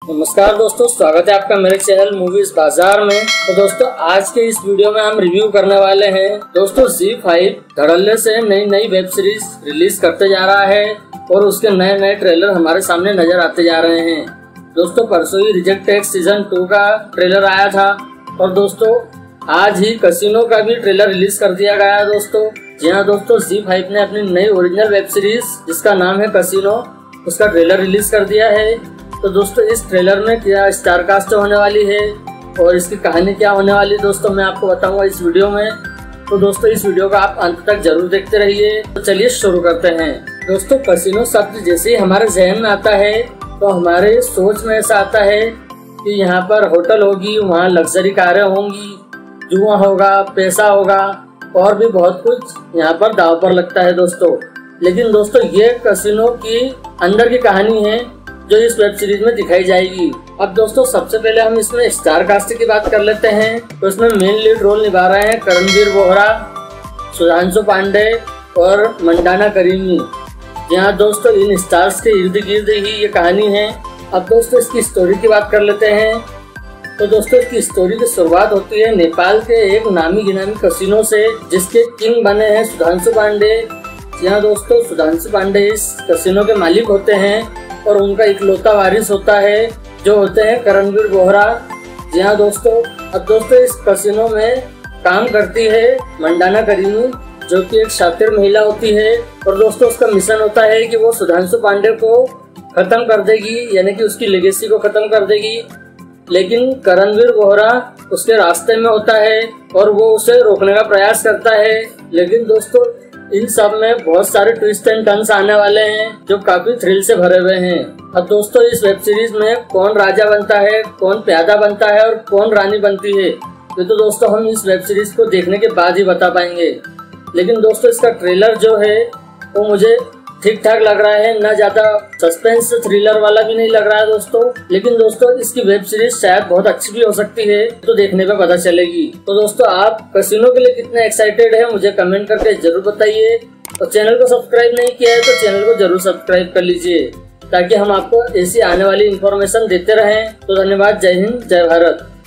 नमस्कार दोस्तों, स्वागत है आपका मेरे चैनल मूवीज बाजार में। तो दोस्तों आज के इस वीडियो में हम रिव्यू करने वाले हैं दोस्तों ZEE5 धड़ल्ले से नई वेब सीरीज रिलीज करते जा रहा है और उसके नए ट्रेलर हमारे सामने नजर आते जा रहे हैं। दोस्तों परसों ही रिजेक्टेड सीजन 2 का ट्रेलर आया था और दोस्तों आज ही कैसीनो का भी ट्रेलर रिलीज कर दिया गया है। दोस्तों जी हाँ दोस्तों, ZEE5 ने अपनी नई ओरिजिनल वेब सीरीज जिसका नाम है कैसीनो, उसका ट्रेलर रिलीज कर दिया है। तो दोस्तों इस ट्रेलर में क्या स्टार कास्ट होने वाली है और इसकी कहानी क्या होने वाली है दोस्तों मैं आपको बताऊंगा इस वीडियो में। तो दोस्तों इस वीडियो को आप अंत तक जरूर देखते रहिए। तो चलिए शुरू करते हैं। दोस्तों कैसीनो शब्द जैसे ही हमारे जहन में आता है तो हमारे सोच में ऐसा आता है कि यहाँ पर होटल होगी, वहाँ लग्जरी कारें होंगी, जुआ होगा, पैसा होगा और भी बहुत कुछ यहाँ पर दाव पर लगता है दोस्तों। लेकिन दोस्तों ये कैसीनो की अंदर की कहानी है जो इस वेब सीरीज में दिखाई जाएगी। अब दोस्तों सबसे पहले हम इसमें स्टार कास्ट की बात कर लेते हैं। तो इसमें मेन लीड रोल निभा रहे हैं करणवीर बोहरा, सुधांशु पांडे और मंडाना करीमी। यहाँ दोस्तों इन स्टार्स के इर्द गिर्द ही ये कहानी है। अब दोस्तों इसकी स्टोरी की बात कर लेते हैं। तो दोस्तों इसकी स्टोरी की शुरुआत होती है नेपाल के एक नामी गिनामी कैसीनो से जिसके किंग बने हैं सुधांशु पांडे। यहाँ दोस्तों सुधांशु पांडे इस कैसीनो के मालिक होते हैं और उनका इकलौता वारिस होता है जो होते हैं करणवीर बोहरा। जी हाँ दोस्तों, अब दोस्तों इस कैसीनो में काम करती है मंडाना करीमी जो कि एक शातिर महिला होती है और दोस्तों उसका मिशन होता है कि वो सुधांशु पांडे को खत्म कर देगी, यानी कि उसकी लेगेसी को खत्म कर देगी। लेकिन करणवीर बोहरा उसके रास्ते में होता है और वो उसे रोकने का प्रयास करता है। लेकिन दोस्तों इन सब में बहुत सारे ट्विस्ट एंड टर्न्स आने वाले हैं जो काफी थ्रिल से भरे हुए हैं। अब दोस्तों इस वेब सीरीज में कौन राजा बनता है, कौन प्यादा बनता है और कौन रानी बनती है ये तो दोस्तों हम इस वेब सीरीज को देखने के बाद ही बता पाएंगे। लेकिन दोस्तों इसका ट्रेलर जो है वो मुझे ठीक ठाक लग रहा है, ना ज्यादा सस्पेंस थ्रिलर वाला भी नहीं लग रहा है दोस्तों। लेकिन दोस्तों इसकी वेब सीरीज शायद बहुत अच्छी भी हो सकती है, तो देखने पे पता चलेगी। तो दोस्तों आप कैसीनो के लिए कितने एक्साइटेड है मुझे कमेंट करके जरूर बताइए। और चैनल को सब्सक्राइब नहीं किया है तो चैनल को जरूर सब्सक्राइब कर लीजिए ताकि हम आपको ऐसी आने वाली इन्फॉर्मेशन देते रहें। तो धन्यवाद, जय हिंद, जय भारत।